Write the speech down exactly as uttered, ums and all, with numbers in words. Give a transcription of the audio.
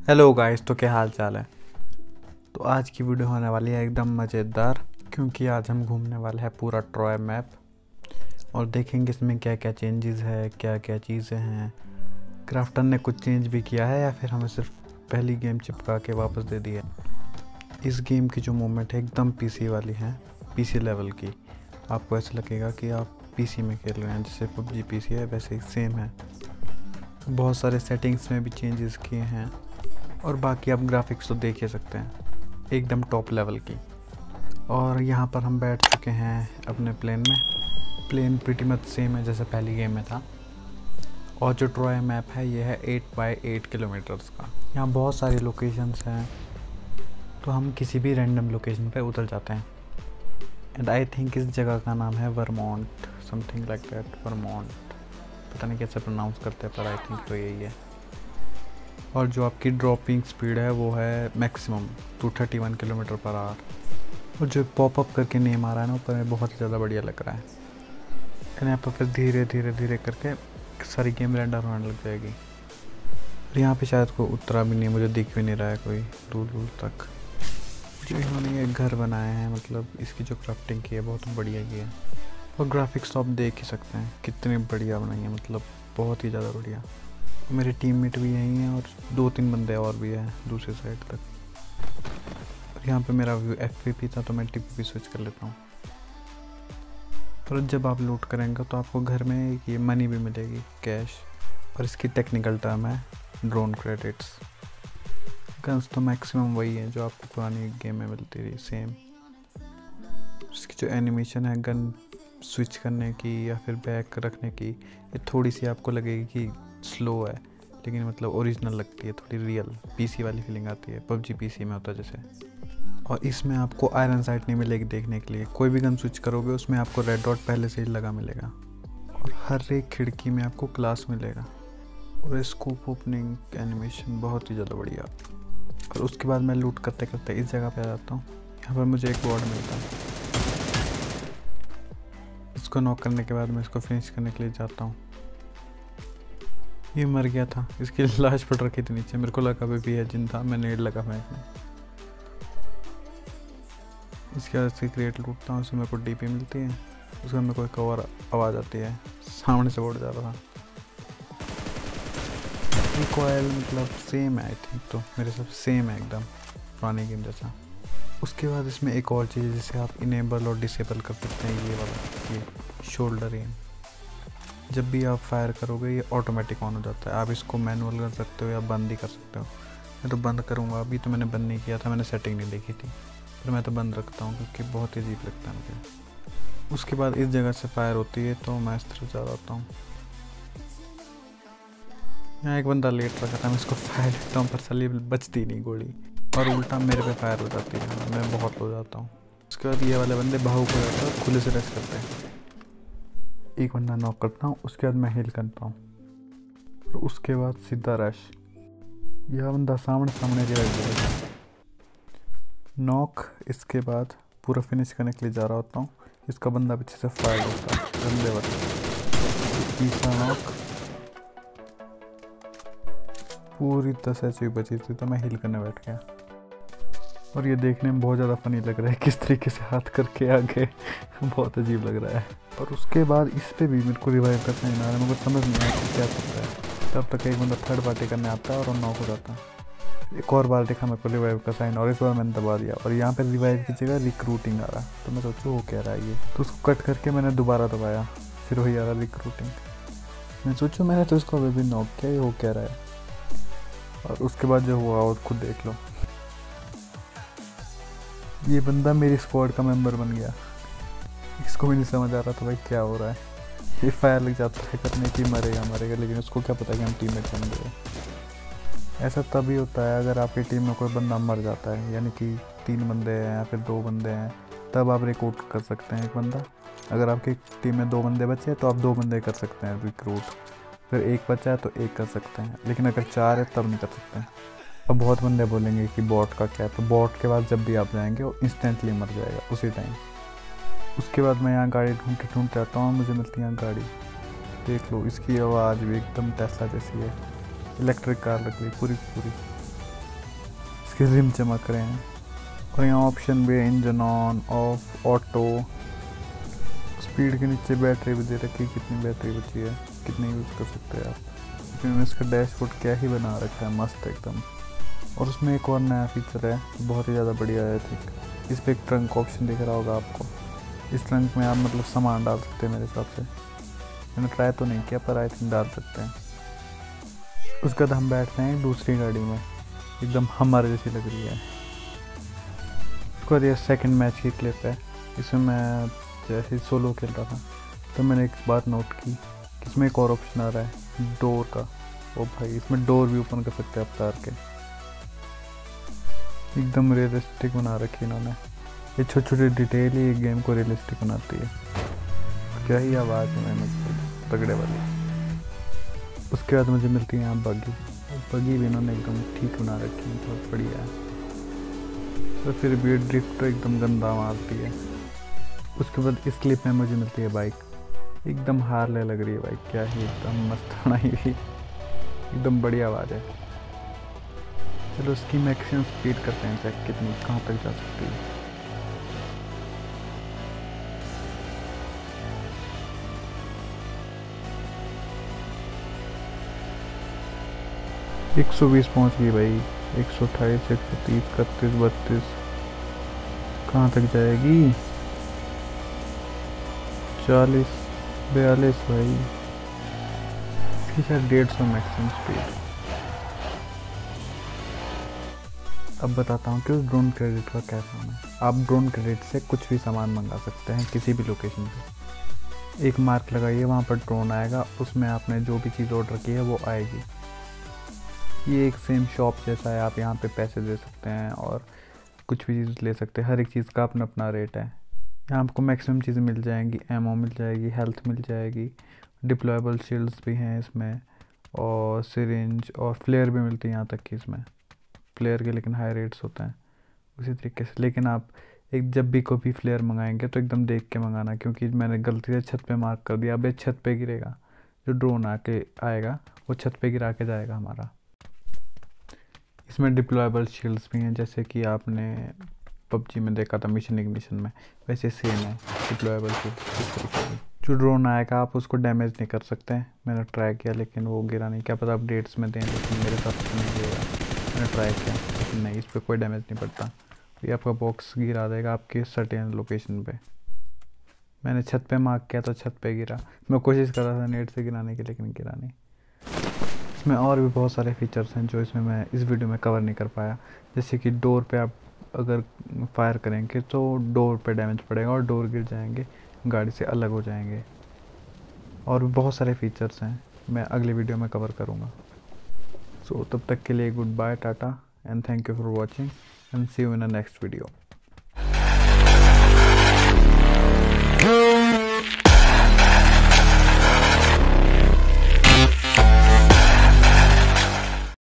Hello guys, तो क्या हाल चाल है। तो आज की वीडियो होने वाली है एकदम मज़ेदार, क्योंकि आज हम घूमने वाले हैं पूरा ट्रॉय मैप और देखेंगे इसमें क्या क्या चेंजेस है, क्या क्या चीज़ें हैं। क्राफ्टर ने कुछ चेंज भी किया है या फिर हमें सिर्फ पहली गेम चिपका के वापस दे दी है। इस गेम की जो मूवमेंट है एकदम पीसी वाली है, पीसी लेवल की। आपको ऐसा लगेगा कि आप पीसी में खेल रहे हैं, जैसे पबजी पीसी है वैसे ही सेम है। बहुत सारे सेटिंग्स में भी चेंजेस किए हैं और बाकी आप ग्राफिक्स तो देख ही सकते हैं, एकदम टॉप लेवल की। और यहाँ पर हम बैठ चुके हैं अपने प्लेन में। प्लेन प्रीटी मच सेम है जैसे पहली गेम में था। और जो ट्रॉय मैप है ये है एट बाई एट किलोमीटर्स का। यहाँ बहुत सारी लोकेशंस हैं, तो हम किसी भी रैंडम लोकेशन पे उतर जाते हैं। एंड आई थिंक इस जगह का नाम है Vermont, something like that, Vermont. पता नहीं कैसे प्रोनाउंस करते हैं, पर आई थिंक तो यही है। और जो आपकी ड्रॉपिंग स्पीड है वो है maximum two thirty one kilometer per hour. और जो पॉपअप करके नेम आ रहा है ना ऊपर में, बहुत ज़्यादा बढ़िया लग रहा है। एंड यहाँ पर फिर धीरे धीरे धीरे करके सारी गेम रेंडर होने लग जाएगी। और यहाँ पे शायद कोई उतरा भी नहीं, मुझे दिख भी नहीं रहा है कोई दूर दूर तक। जो इन्होंने ये घर बनाए हैं, मतलब इसकी जो क्राफ्टिंग की है बहुत बढ़िया की है। और ग्राफिक्स तो आप देख ही सकते हैं कितनी बढ़िया बनाई है, मतलब बहुत ही ज़्यादा बढ़िया। मेरे टीममेट भी यहीं हैं और दो तीन बंदे और भी हैं दूसरी साइड तक। और यहाँ पे मेरा व्यू एफ पी पी था, तो मैं टी पी पी स्विच कर लेता हूँ। पर जब आप लूट करेंगे तो आपको घर में ये मनी भी मिलेगी, कैश। और इसकी टेक्निकल टर्म है ड्रोन क्रेडिट्स। गन्स तो मैक्सिमम वही है जो आपको पुरानी गेम में मिलती थी, सेम। इसकी जो एनिमेशन है गन स्विच करने की या फिर बैक रखने की, ये थोड़ी सी आपको लगेगी कि स्लो है, लेकिन मतलब ओरिजिनल लगती है, थोड़ी रियल पीसी वाली फीलिंग आती है, पबजी पीसी में होता है जैसे। और इसमें आपको आयरन साइट नहीं मिलेगी देखने के लिए। कोई भी गन स्विच करोगे उसमें आपको रेड डॉट पहले से ही लगा मिलेगा। और हर एक खिड़की में आपको ग्लास मिलेगा। और स्कूप ओपनिंग एनिमेशन बहुत ही ज़्यादा बढ़िया। और उसके बाद मैं लूट करते करते इस जगह पे आ जाता हूँ। यहाँ पर मुझे एक बोर्ड मिलता है, इसको नॉक करने के बाद मैं इसको फिनिश करने के लिए जाता हूँ। ये मर गया था, इसकी लाश पड़ रखी थी नीचे, मेरे को लगा अभी भी है जिंदा, मैं नेड लगा फेंकने। इसके बाद इसकी क्रिएट लूटता हूँ, उसमें मेरे को डीपी मिलती है। उसके बाद मेरे को एक और आवाज़ आती है, सामने से बोर्ड जा रहा था। रिकॉइल मतलब सेम है आई थिंक, तो मेरे सब सेम है एकदम पुरानी गेम जैसा। उसके बाद इसमें एक और चीज़ जिसे आप इनेबल और डिसेबल कर सकते हैं, ये वाला ये शोल्डर एम। जब भी आप फायर करोगे ये ऑटोमेटिक ऑन हो जाता है। आप इसको मैनुअल कर सकते हो या बंद ही कर सकते हो। मैं तो बंद करूँगा, अभी तो मैंने बंद नहीं किया था, मैंने सेटिंग नहीं देखी थी, पर मैं तो बंद रखता हूँ क्योंकि बहुत ही अजीब लगता है मुझे। उसके बाद इस जगह से फायर होती है तो मैं इस तरफ जा रहा हूँ। यहाँ एक बंदा लेट रखा था, मैं इसको फायर लेता हूँ पर साली बचती नहीं गोली, और उल्टा मेरे पे फायर हो जाती है, मैं बहुत हो जाता हूँ। उसके बाद ये वाले बंदे भावुक हो जाते हैं, खुले से रश करते हैं। एक बंदा नॉक करता हूँ, उसके बाद मैं हिल करता हूँ और उसके बाद सीधा रश। यह बंदा सामने सामने रिवाइव देगा, नॉक। इसके बाद पूरा फिनिश करने के लिए जा रहा होता हूँ, इसका बंदा पीछे से फायर होता है, गंदे वाले। तीसरा नॉक, पूरी दस ऐसी बची थी तो मैं हिल करने बैठ गया। और ये देखने में बहुत ज़्यादा फनी लग रहा है, किस तरीके से हाथ करके आगे बहुत अजीब लग रहा है। और उसके बाद इस पे भी मेरे को रिवाइव का साइन आ रहा है, मेरे को समझ नहीं आया कि क्या करता है। तब तक एक बंदा थर्ड पार्टी करने आता है और नॉक हो जाता है। एक और बार देखा मेरे को रिवाइव का साइन, और इस बार मैंने दबा दिया और यहाँ पर रिवाइव की जगह रिक्रूटिंग आ रहा, तो मैं सोचूँ वो क्या रहा है ये, तो उसको कट करके मैंने दोबारा दबाया, फिर वही आ रहा रिक्रूटिंग। मैं सोचूँ मैंने तो इसको अभी भी नॉक किया, ये वो क्या रहा है। और उसके बाद जो हुआ वो खुद देख लो, ये बंदा मेरी स्क्वाड का मेंबर बन गया। इसको भी नहीं समझ आ रहा था भाई क्या हो रहा है। ये फायर लग जाता है करने की, मरेगा मरेगा, लेकिन उसको क्या पता कि हम टीममेट बन गए। ऐसा तभी होता है अगर आपकी टीम में कोई बंदा मर जाता है, यानी कि तीन बंदे हैं या फिर दो बंदे हैं, तब आप रिक्रूट कर सकते हैं एक बंदा। अगर आपकी टीम में दो बंदे बचे तो आप दो बंदे कर सकते हैं रिक्रूट, फिर एक बचा है तो एक कर सकते हैं, लेकिन अगर चार है तब नहीं कर सकते हैं। अब बहुत बंदे बोलेंगे कि बॉट का क्या है, तो बॉट के बाद जब भी आप जाएंगे वो इंस्टेंटली मर जाएगा उसी टाइम। उसके बाद मैं यहाँ गाड़ी ढूंढते ढूंढते आता हूँ, मुझे मिलती है गाड़ी। देख लो इसकी आवाज़ भी एकदम टेस्ला जैसी है, इलेक्ट्रिक कार लग रही पूरी पूरी। इसके रिम चमक रहे हैं। और यहाँ ऑप्शन भी है engine on, off, auto. Speed के नीचे बैटरी भी दे रखी है, कितनी बैटरी बची है, कितनी यूज़ कर सकते हैं आप। इसमें इसका डैशबोर्ड क्या ही बना रखा है, मस्त एकदम। और उसमें एक और नया फीचर है, बहुत ही ज़्यादा बढ़िया है। ठीक, इस पर एक ट्रंक ऑप्शन दिख रहा होगा आपको। इस ट्रंक में आप मतलब सामान डाल सकते हैं मेरे हिसाब से। मैंने ट्राई तो नहीं किया पर आई थिंक डाल सकते हैं। उसके बाद हम बैठते हैं दूसरी गाड़ी में, एकदम हमारे जैसी लग रही है। उसके बाद ये सेकेंड मैच की क्लिप है। इसमें मैं जैसे सोलो खेल रहा था तो मैंने एक बात नोट की कि इसमें एक और ऑप्शन आ रहा है डोर का। ओ भाई, इसमें डोर भी ओपन कर सकते हैं आप तार के। एकदम रियलिस्टिक बना रखी इन्होंने। ये छोटी छोटी डिटेल ही एक गेम को रियलिस्टिक बनाती है। क्या ही आवाज़ है मतलब तगड़े वाली। उसके बाद मुझे मिलती है यहाँ बगी। बगी भी इन्होंने एकदम ठीक बना रखी है, बहुत बढ़िया है। तो फिर भी ड्रिफ्ट एकदम गंदा मारती है। उसके बाद इस क्लिप में मुझे मिलती है बाइक, एकदम हार्ले लग रही है बाइक। क्या ही एकदम मस्त बनाई हुई, एकदम बढ़िया आवाज़ है। चलो उसकी मैक्सिमम स्पीड करते हैं, चेक कितनी कहाँ तक जा सकती है। एक सौ बीस पहुँच गई भाई, एक सौ अट्ठाईस, एक सौ तीस, इकतीस, बत्तीस, कहाँ तक जाएगी? चालीस, बयालीस भाई। इसकी शायद डेढ़ सौ मैक्सिमम स्पीड। अब बताता हूँ कि उस ड्रोन क्रेडिट का क्या काम है। आप ड्रोन क्रेडिट से कुछ भी सामान मंगा सकते हैं किसी भी लोकेशन पे। एक मार्क लगाइए, वहाँ पर ड्रोन आएगा, उसमें आपने जो भी चीज़ ऑर्डर की है वो आएगी। ये एक सेम शॉप जैसा है, आप यहाँ पे पैसे दे सकते हैं और कुछ भी चीज़ ले सकते हैं। हर एक चीज़ का अपना अपना रेट है। यहाँ आपको मैक्सिमम चीज़ें मिल जाएंगी, एमओ मिल जाएगी, हेल्थ मिल जाएगी, डिप्लॉयबल शील्ड्स भी हैं इसमें, और सिरिंज और फ्लेयर भी मिलती है यहाँ तक कि इसमें। फ्लेयर के लेकिन हाई रेट्स होते हैं उसी तरीके से। लेकिन आप एक जब भी कोई भी फ्लेयर मंगाएंगे तो एकदम देख के मंगाना, क्योंकि मैंने गलती से छत पे मार्क कर दिया। अब ये छत पे गिरेगा, जो ड्रोन आके आएगा वो छत पे गिरा के जाएगा हमारा। इसमें डिप्लॉयबल शील्ड्स भी हैं, जैसे कि आपने पबजी में देखा था मिशन इग्निशन में, वैसे सेम है डिप्लॉयबल शील्ड्स इस तरीके से। जो ड्रोन आएगा आप उसको डैमेज नहीं कर सकते हैं। मैंने ट्राई किया लेकिन वो गिरा नहीं। क्या पता अपडेट्स में दें, लेकिन मेरे साथ तो नहीं गिरेगा। मैंने ट्राई किया लेकिन नहीं, इस पर कोई डैमेज नहीं पड़ता। ये आपका बॉक्स गिरा देगा आपकी सर्टेन लोकेशन पे। मैंने छत पे मार्क किया तो छत पे गिरा। मैं कोशिश कर रहा था नेट से गिराने की, लेकिन गिरा नहीं। इसमें और भी बहुत सारे फीचर्स हैं जो इसमें मैं इस वीडियो में कवर नहीं कर पाया। जैसे कि डोर पे आप अगर फायर करेंगे तो डोर पे डैमेज पड़ेगा और डोर गिर जाएंगे, गाड़ी से अलग हो जाएंगे। और भी बहुत सारे फीचर्स हैं, मैं अगले वीडियो में कवर करूँगा। सो तब तक के लिए goodbye, tata, and thank you for watching, and see you in the next video.